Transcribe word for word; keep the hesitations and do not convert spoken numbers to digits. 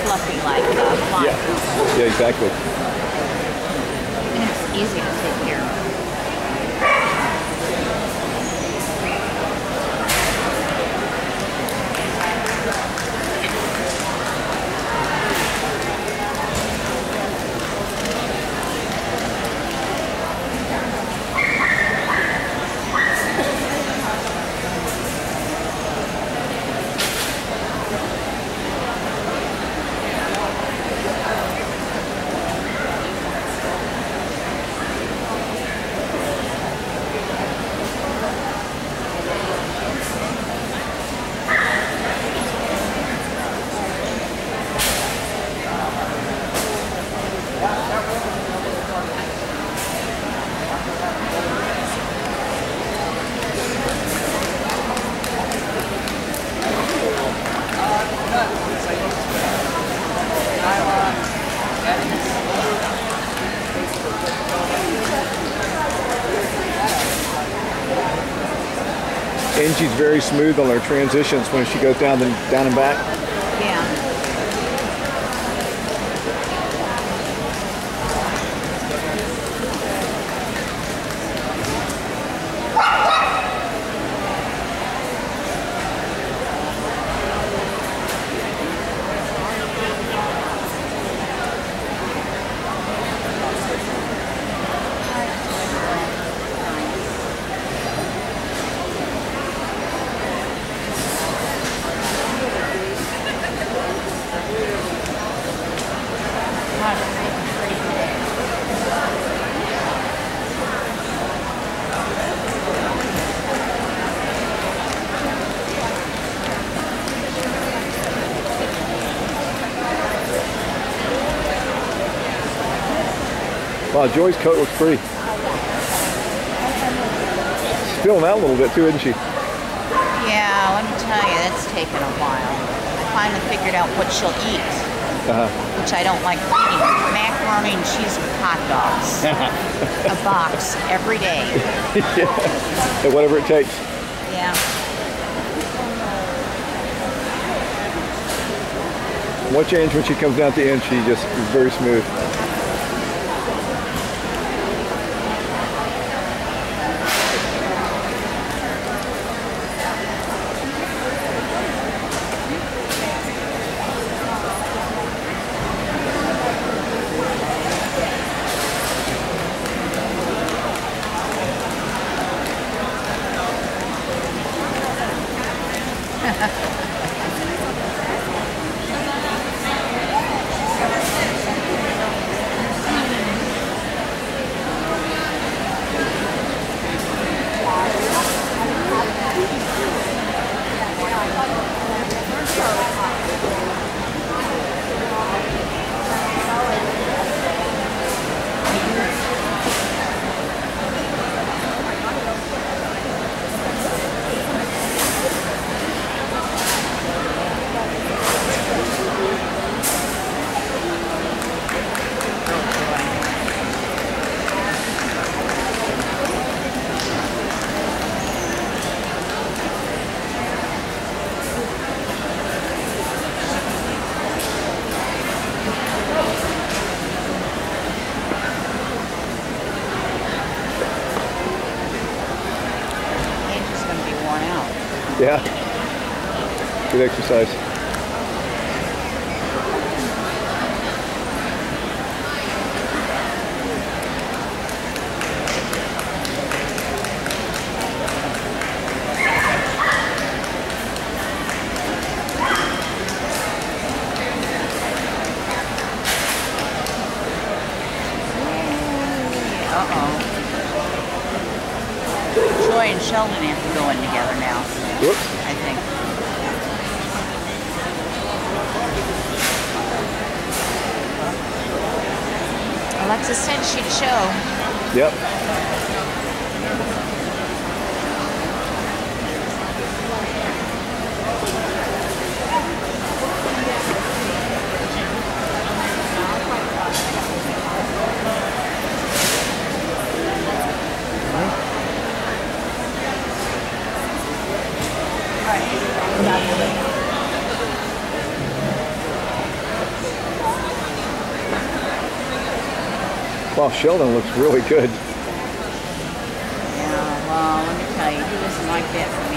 fluffy like uh, flying. Yeah. Yeah, exactly. And it's easy to take care of. Angie's very smooth on her transitions when she goes down and down and back. Yeah. Wow, Joy's coat looks pretty. She's filling out a little bit too, isn't she? Yeah, let me tell you, that's taken a while. I finally figured out what she'll eat, Uh-huh. which I don't like eating. Macaroni and cheese with hot dogs. A box every day. Yeah, and whatever it takes. Yeah. One change when she comes down at the end, she just is very smooth. Yeah, good exercise. Uh-oh. Joy and Sheldon have to go in together now. Whoops. I think. Alexa said she'd show. Yep. Wow, Sheldon looks really good. Yeah, well, let me tell you, he doesn't like that